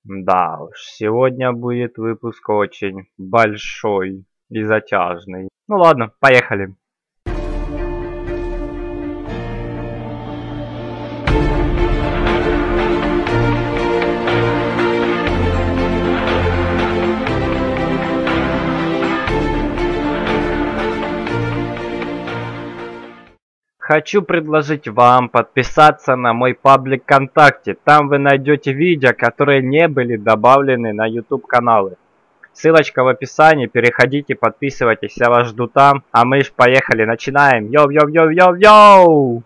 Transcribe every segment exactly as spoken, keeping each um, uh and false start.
Да уж, сегодня будет выпуск очень большой и затяжный. Ну ладно, поехали. Хочу предложить вам подписаться на мой паблик ВКонтакте. Там вы найдете видео, которые не были добавлены на YouTube каналы. Ссылочка в описании, переходите, подписывайтесь, я вас жду там. А мы ж поехали, начинаем. Йоу-йоу-йоу-йоу-йоу!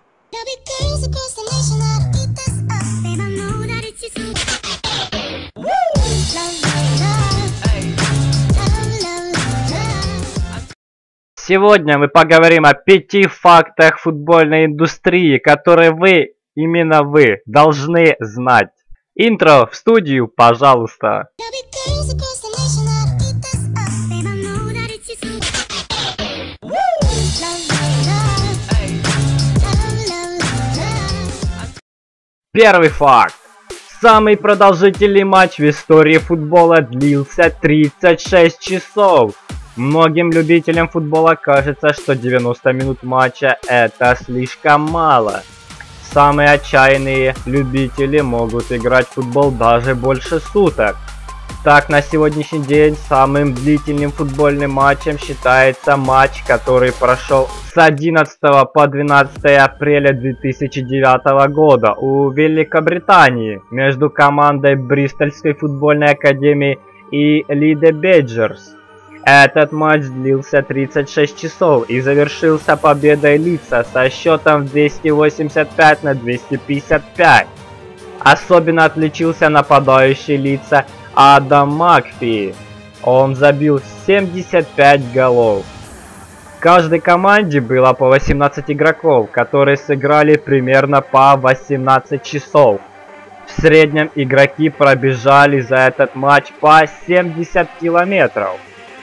Сегодня мы поговорим о пяти фактах футбольной индустрии, которые вы, именно вы, должны знать. Интро в студию, пожалуйста. Первый факт. Самый продолжительный матч в истории футбола длился тридцать шесть часов. Многим любителям футбола кажется, что девяносто минут матча это слишком мало. Самые отчаянные любители могут играть в футбол даже больше суток. Так, на сегодняшний день самым длительным футбольным матчем считается матч, который прошел с одиннадцатого по двенадцатое апреля две тысячи девятого года у Великобритании между командой Бристольской футбольной академии и Лиде Бейджерс. Этот матч длился тридцать шесть часов и завершился победой Лидса со счетом двести восемьдесят пять на двести пятьдесят пять. Особенно отличился нападающий Лидса Адам Макфи. Он забил семьдесят пять голов. В каждой команде было по восемнадцать игроков, которые сыграли примерно по восемнадцать часов. В среднем игроки пробежали за этот матч по семьдесят километров.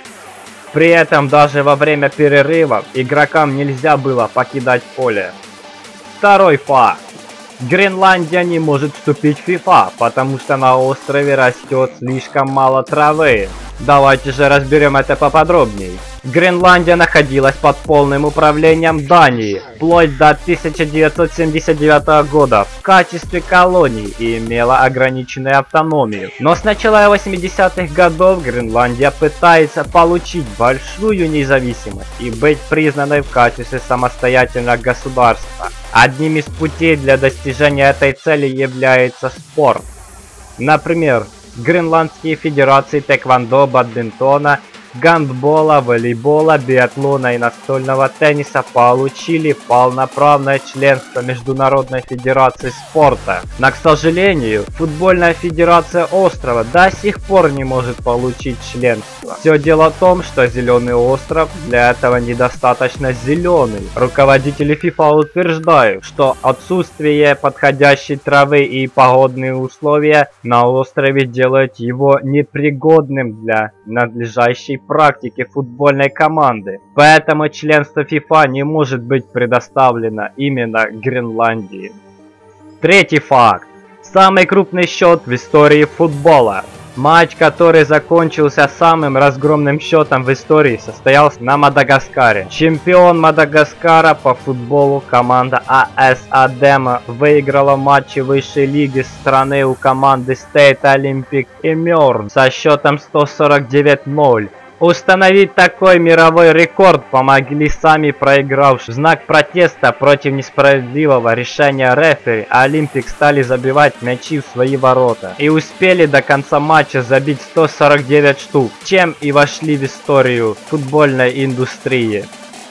При этом даже во время перерывов игрокам нельзя было покидать поле. Второй факт. Гренландия не может вступить в FIFA, потому что на острове растет слишком мало травы. Давайте же разберем это поподробнее. Гренландия находилась под полным управлением Дании вплоть до тысяча девятьсот семьдесят девятого года в качестве колонии и имела ограниченную автономию. Но с начала восьмидесятых годов Гренландия пытается получить большую независимость и быть признанной в качестве самостоятельного государства. Одним из путей для достижения этой цели является спорт. Например, гренландские федерации тэквондо, бадминтона, гандбола, волейбола, биатлона и настольного тенниса получили полноправное членство Международной Федерации Спорта. Но, к сожалению, футбольная федерация острова до сих пор не может получить членство. Все дело в том, что Зеленый остров для этого недостаточно зеленый. Руководители FIFA утверждают, что отсутствие подходящей травы и погодные условия на острове делают его непригодным для надлежащей практики футбольной команды. Поэтому членство FIFA не может быть предоставлено именно Гренландии. Третий факт. Самый крупный счет в истории футбола. Матч, который закончился самым разгромным счетом в истории, состоялся на Мадагаскаре. Чемпион Мадагаскара по футболу команда АС Адема выиграла матчи высшей лиги страны у команды State Olympic Imurn со счетом сто сорок девять ноль. Установить такой мировой рекорд помогли сами проигравшие. В знак протеста против несправедливого решения рефери Олимпик стали забивать мячи в свои ворота. И успели до конца матча забить сто сорок девять штук, чем и вошли в историю футбольной индустрии.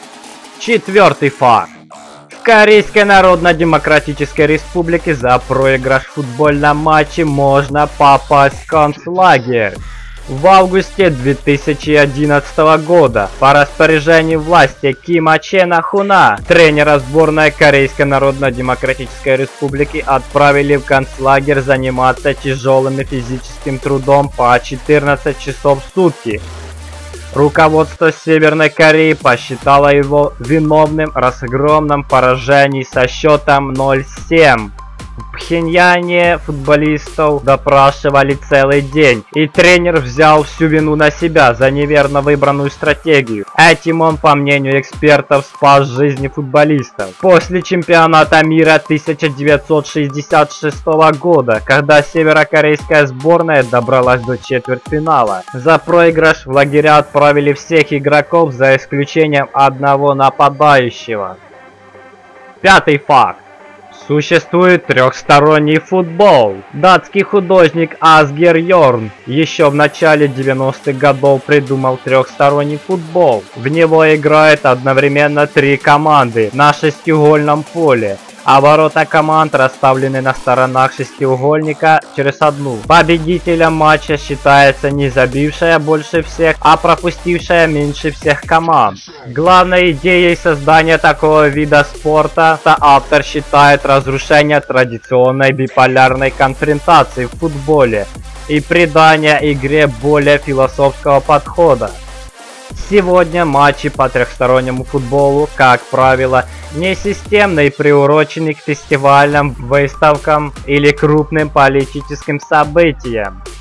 Четвертый факт. В Корейской Народно-Демократической Республике за проигрыш в футбольном матче можно попасть в концлагерь. В августе две тысячи одиннадцатого года по распоряжению власти Кима Чена Хуна тренера сборной Корейской Народно-Демократической Республики отправили в концлагерь заниматься тяжелым физическим трудом по четырнадцать часов в сутки. Руководство Северной Кореи посчитало его виновным в разгромном поражении со счетом ноль семь. В Пхеньяне футболистов допрашивали целый день, и тренер взял всю вину на себя за неверно выбранную стратегию. Этим он, по мнению экспертов, спас жизни футболистов. После чемпионата мира тысяча девятьсот шестьдесят шестого года, когда северокорейская сборная добралась до четвертьфинала, за проигрыш в лагеря отправили всех игроков за исключением одного нападающего. Пятый факт. Существует трехсторонний футбол. Датский художник Асгер Йорн еще в начале девяностых годов придумал трехсторонний футбол. В него играют одновременно три команды на шестиугольном поле, а ворота команд расставлены на сторонах шестиугольника через одну. Победителем матча считается не забившая больше всех, а пропустившая меньше всех команд. Главной идеей создания такого вида спорта автор считает разрушение традиционной биполярной конфронтации в футболе и придание игре более философского подхода. Сегодня матчи по трехстороннему футболу, как правило, не системно и приурочены к фестивалям, выставкам или крупным политическим событиям.